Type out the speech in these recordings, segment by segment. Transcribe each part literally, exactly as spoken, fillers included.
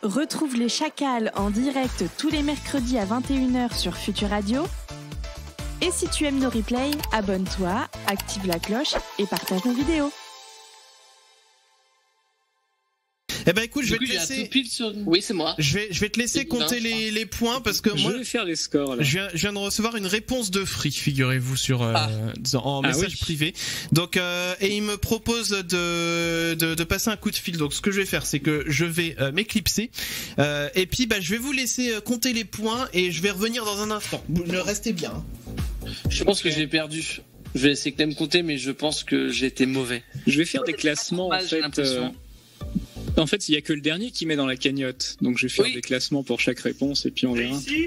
Retrouve les Chacals en direct tous les mercredis à vingt et une heures sur Futur Radio. Et si tu aimes nos replays, abonne-toi, active la cloche et partage nos vidéos. Eh ben écoute, je vais coup, te laisser. Sur... Oui, c'est moi. Je vais, je vais te laisser compter les, les points parce que je moi. Je vais faire les scores. Là. Je viens, je viens de recevoir une réponse de Free, figurez-vous, sur euh, ah. en ah, message oui. privé. Donc euh, et il me propose de, de de passer un coup de fil. Donc ce que je vais faire, c'est que je vais euh, m'éclipser euh, et puis bah je vais vous laisser euh, compter les points et je vais revenir dans un instant. Ne restez bien. Je pense que j'ai perdu. Je vais essayer de me compter, mais je pense que j'ai été mauvais. Je vais faire des classements en fait. Euh... En fait, il y a que le dernier qui met dans la cagnotte, donc je vais faire oui. des classements pour chaque réponse et puis on verra. Ici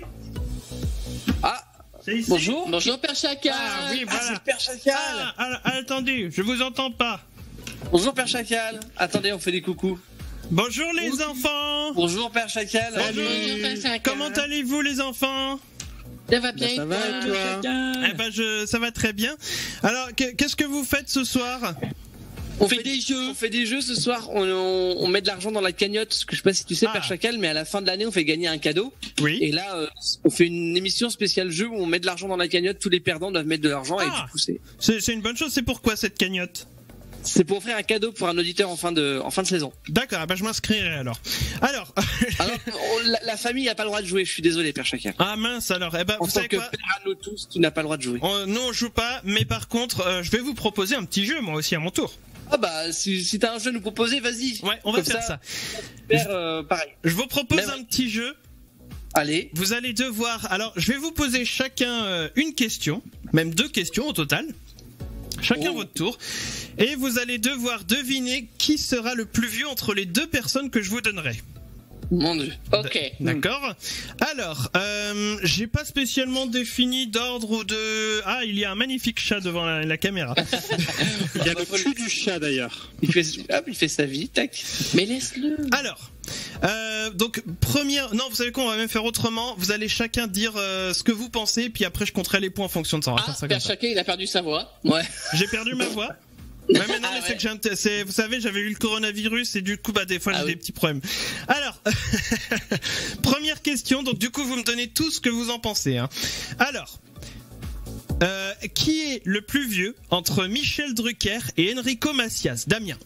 ah, ici bonjour, bonjour Père Chacal. Ah oui, voilà. Ah, c'est Père Chacal. Ah, ah, ah, attendez, je vous entends pas. Bonjour Père Chacal. Attendez, on fait des coucous. Bonjour les bonjour. enfants. Bonjour Père Chacal. Bonjour. Bonjour Père Chacal. Comment allez-vous les enfants? Ça va bien. Ben, ça va et toi? Eh ben je, ça va très bien. Alors, qu'est-ce que vous faites ce soir? On fait des jeux. On fait des jeux ce soir. On, on, on met de l'argent dans la cagnotte. Parce que je sais pas si tu sais, ah. Père Chacal, mais à la fin de l'année, on fait gagner un cadeau. Oui. Et là, euh, on fait une émission spéciale jeu où on met de l'argent dans la cagnotte. Tous les perdants doivent mettre de l'argent ah. et du coup, c'est. C'est une bonne chose. C'est pourquoi cette cagnotte? C'est pour offrir un cadeau pour un auditeur en fin de, en fin de saison. D'accord, bah je m'inscrirai alors. Alors, alors on, la, la famille n'a pas le droit de jouer, je suis désolé, Père Chacal. Ah mince alors, eh ben, en vous tant savez que quoi père à nous tous, tu n'as pas le droit de jouer. On, nous on joue pas, mais par contre, euh, je vais vous proposer un petit jeu moi aussi à mon tour. Ah bah, si, si t'as un jeu à nous proposer, vas-y. Ouais, on va Comme faire ça. ça. Faire, euh, pareil. Je vous propose mais un petit jeu. Allez. Vous allez devoir, alors je vais vous poser chacun euh, une question, même deux questions au total. Chacun oh. votre tour. Et vous allez devoir deviner qui sera le plus vieux entre les deux personnes que je vous donnerai. Mon Dieu. Ok. D'accord. Alors, euh, j'ai pas spécialement défini d'ordre ou de... Ah, il y a un magnifique chat devant la, la caméra. Il y a le cul du chat d'ailleurs. Il fait, ah, il fait sa vie, tac. Mais laisse-le. Alors, euh, donc première... Non, vous savez quoi, on va même faire autrement. Vous allez chacun dire euh, ce que vous pensez, puis après je compterai les points en fonction de ça. Ah, Père Chacal, il a perdu sa voix. Ouais. J'ai perdu ma voix. Ouais, mais non, ah, mais ouais. c'est que j'ai un c'est, vous savez, j'avais eu le coronavirus et du coup, bah, des fois, ah, j'ai oui. des petits problèmes. Alors, première question. Donc, du coup, vous me donnez tout ce que vous en pensez, hein. Alors, euh, qui est le plus vieux entre Michel Drucker et Enrico Macias? Damien.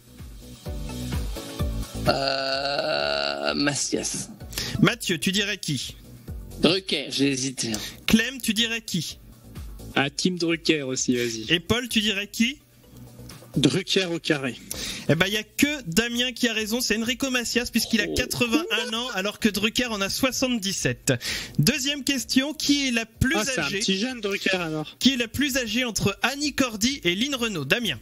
Euh, Macias. Mathieu, tu dirais qui? Drucker, j'ai hésité. Clem, tu dirais qui? Ah, Tim Drucker aussi, vas-y. Et Paul, tu dirais qui? Drucker au carré. Eh ben, il y a que Damien qui a raison, c'est Enrico Macias puisqu'il a quatre-vingt-un ans alors que Drucker en a soixante-dix-sept. Deuxième question, qui est la plus ah, âgée? C'est un petit jeune Drucker alors. Qui est la plus âgée entre Annie Cordy et Lynn Renaud? Damien.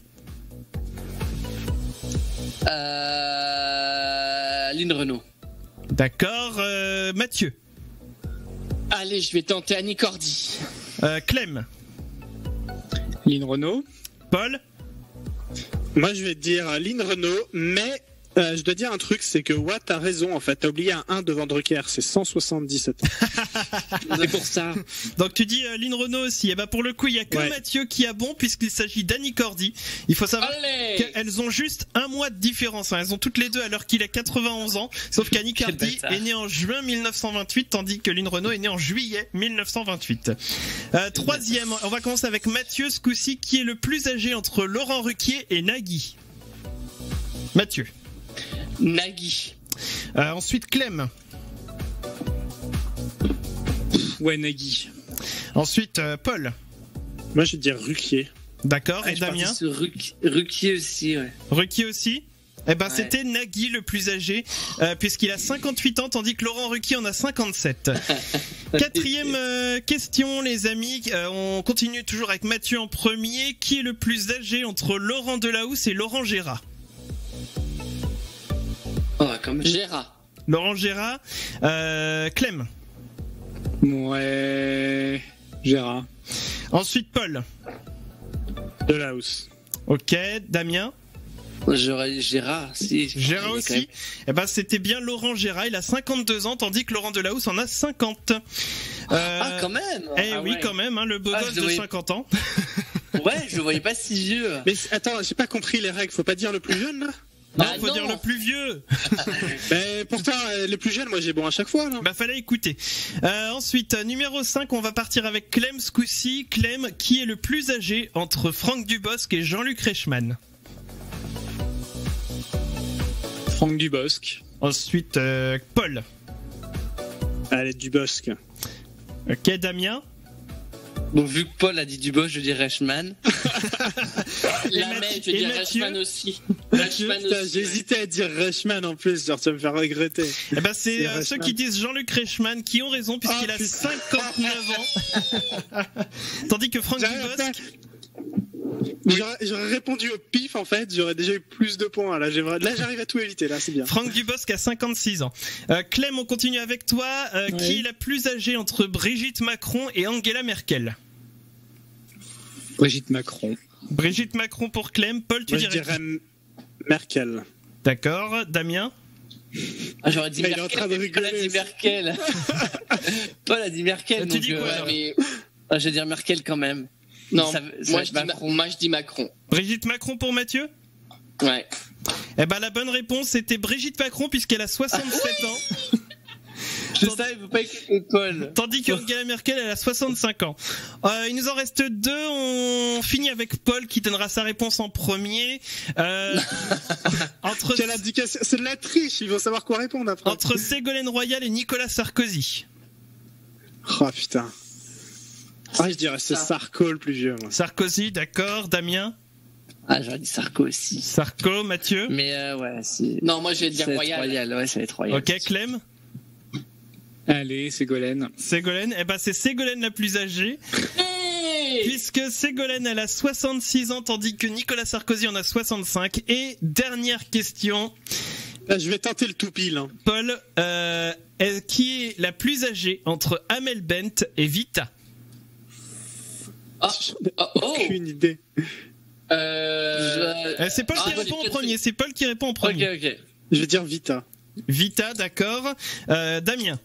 Euh... Lynn Renaud. D'accord, euh, Mathieu. Allez, je vais tenter Annie Cordy. Euh, Clem. Lynn Renaud. Paul. Moi, je vais te dire Lynn Renaud, mais euh, je dois dire un truc, c'est que Watt a raison, en fait. T'as oublié un un devant Drucker, c'est cent soixante-dix-sept. C'est pour ça. Donc tu dis euh, Lynn Renaud aussi. Et bah pour le coup, il y a que ouais. Mathieu qui a bon puisqu'il s'agit d'Annie Cordy. Il faut savoir Allez qu'elles ont juste un mois de différence. Hein. Elles ont toutes les deux alors qu'il a quatre-vingt-onze ans. Sauf qu'Annie Cordy est née en juin mille neuf cent vingt-huit, tandis que Lynn Renaud est née en juillet mille neuf cent vingt-huit. Euh, troisième, on va commencer avec Mathieu ce coup-ci, qui est le plus âgé entre Laurent Ruquier et Nagui. Mathieu. Nagui. Euh, ensuite Clem. Ouais, Nagui. Ensuite euh, Paul. Moi je vais dire Ruquier. D'accord, ah, et Damien? Ruc... Ruquier aussi, ouais. Ruquier aussi? Eh ben, ouais. C'était Nagui le plus âgé, euh, puisqu'il a cinquante-huit ans, tandis que Laurent Ruquier en a cinquante-sept. Quatrième euh, question, les amis. Euh, on continue toujours avec Mathieu en premier. Qui est le plus âgé entre Laurent Delahousse et Laurent Gérard? Oh, comme Gérard. Laurent Gérard. Euh, Clem. Ouais. Gérard. Ensuite, Paul. Delahousse. Ok, Damien. J'aurais Gérard, si. Gérard aussi. Même... Eh ben, c'était bien Laurent Gérard. Il a cinquante-deux ans, tandis que Laurent Delahousse en a cinquante. Euh... Ah, quand même. Eh ah, oui, ouais. quand même, hein, le beau ah, gosse de voyais... cinquante ans. Ouais, je le voyais pas si vieux. Mais attends, j'ai pas compris les règles. Faut pas dire le plus jeune, là? Non, Ah faut non. dire le plus vieux. Mais pourtant, euh, les plus jeunes, moi j'ai bon à chaque fois. Là. Bah fallait écouter. Euh, ensuite, euh, numéro cinq, on va partir avec Clem ce coup-ci. Clem, qui est le plus âgé entre Franck Dubosc et Jean-Luc Reichmann? Franck Dubosc. Ensuite, euh, Paul. Allez, Dubosc. Ok, Damien. Bon, vu que Paul a dit Dubosc, je dis Reichmann. Et La Mathieu- mec, je et dis Mathieu Reichmann aussi. Mathieu, Reichmann Putain, aussi. j'hésitais à dire Reichmann en plus, genre tu vas me faire regretter. Eh ben c'est C'est euh, ceux Reichmann. qui disent Jean-Luc Reichmann qui ont raison puisqu'il Oh, a putain. cinquante-neuf ans. Tandis que Franck J'arrive pas- Dubosc, J'aurais j'aurais répondu au pif en fait, j'aurais déjà eu plus de points. Là, j'aimerais- là j'arrive à tout éviter, là c'est bien. Franck Dubosc a cinquante-six ans. Euh, Clem, on continue avec toi. Euh, Oui. Qui est la plus âgée entre Brigitte Macron et Angela Merkel? Brigitte Macron. Brigitte Macron pour Clem. Paul, tu Moi je dirais dirais M- Merkel. D'accord. Damien. Ah, j'aurais dit Il est Merkel. en train de Paul a rigoler. dit Merkel. Paul a dit Merkel. Tu donc, dis quoi, euh, alors Mais ah, je vais dire Merkel quand même. non, Ça- ça moi va je, être dis Ma- Macron. moi je dis Macron. Brigitte Macron pour Mathieu? Ouais. Eh ben la bonne réponse c'était Brigitte Macron puisqu'elle a soixante-sept ans. Je savais, il faut pas écouter Paul. Tandis qu'Angela Merkel, elle a soixante-cinq ans. Euh, il nous en reste deux. On finit avec Paul qui donnera sa réponse en premier. Euh, entre, Quelle indication, c'est de la triche, il faut savoir quoi répondre après. entre Ségolène Royal et Nicolas Sarkozy. Oh putain. Ah, je dirais c'est Sarko le plus vieux. Moi. Sarkozy, d'accord. Damien. Ah, j'aurais dit Sarko aussi. Sarko, Mathieu. Mais euh, ouais, c'est. Non, moi je vais dire ça va être Royal. Royal. Ouais, ça va être Royal. Ok, Clem. Allez, Ségolène. Ségolène. Eh ben c'est Ségolène la plus âgée. Hey Puisque Ségolène, elle a soixante-six ans, tandis que Nicolas Sarkozy en a soixante-cinq. Et dernière question. Là, je vais tenter le tout pile. Hein. Paul, euh, est- qui est la plus âgée entre Amel Bent et Vita? Ah, ah, oh. Aucune idée. Euh... Euh, c'est Paul Ah, qui moi, répond j'ai en peut-être premier. C'est Paul qui répond en Ok, premier. ok. Je vais dire Vita. Vita, d'accord. Euh, Damien.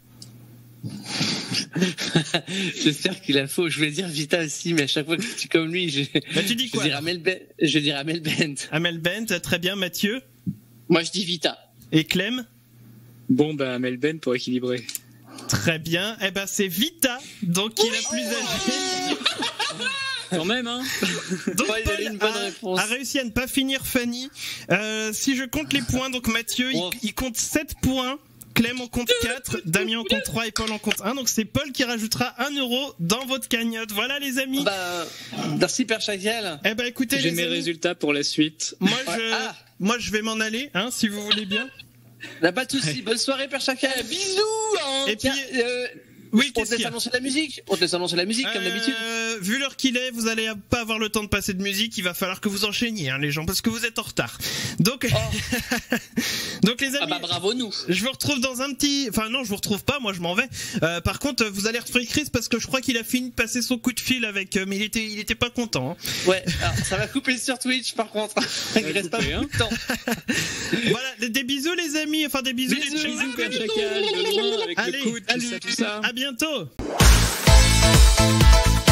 J'espère qu'il a faux. Je voulais dire Vita aussi, mais à chaque fois que je suis comme lui, je, Bah, tu dis je quoi dirais alors Amel Ben. Je dirais Amel Bent. Amel Bent, très bien. Mathieu Moi je dis Vita. et Clem. Bon, bah, Melben pour équilibrer. Très bien. Eh ben c'est Vita, donc qui est la plus âgée. Quand même, hein. Donc Ouais, il avait une Paul bonne a, réponse. a réussi à ne pas finir Fanny. Euh, si je compte les points, donc Mathieu, il, Oh. il compte sept points. Clem en compte quatre, Damien en compte trois et Paul en compte un. Donc c'est Paul qui rajoutera un euro dans votre cagnotte. Voilà les amis. Bah, merci Père Chacal. Eh ben écoutez J'ai les mes amis, résultats pour la suite. moi je, Ah. moi je vais m'en aller, hein, si vous voulez bien. Là, pas de soucis. Bonne soirée Père Chacal. Bisous. Hein. Et Tiens, puis- euh, Oui, on qu'est-ce te qu'il y laisse a annoncer la musique. On te laisse annoncer la musique comme Euh, d'habitude. Vu l'heure qu'il est, vous allez pas avoir le temps de passer de musique. Il va falloir que vous enchaîniez, hein, les gens, parce que vous êtes en retard. Donc, donc les amis, Ah bah bravo nous. je vous retrouve dans un petit. Enfin non, je vous retrouve pas. Moi, je m'en vais. Euh, par contre, vous allez retrouver Chris parce que je crois qu'il a fini de passer son coup de fil avec. euh, mais il était, il était pas content. Hein. Ouais. Alors, ça va couper sur Twitch par contre. Il reste pas couper, beaucoup de temps. Voilà, des, des bisous les amis. Enfin des bisous. Bisous, des bisous, Père Chacal, de loin, avec Allez, le coude, tout salut. ça, tout ça. À bientôt.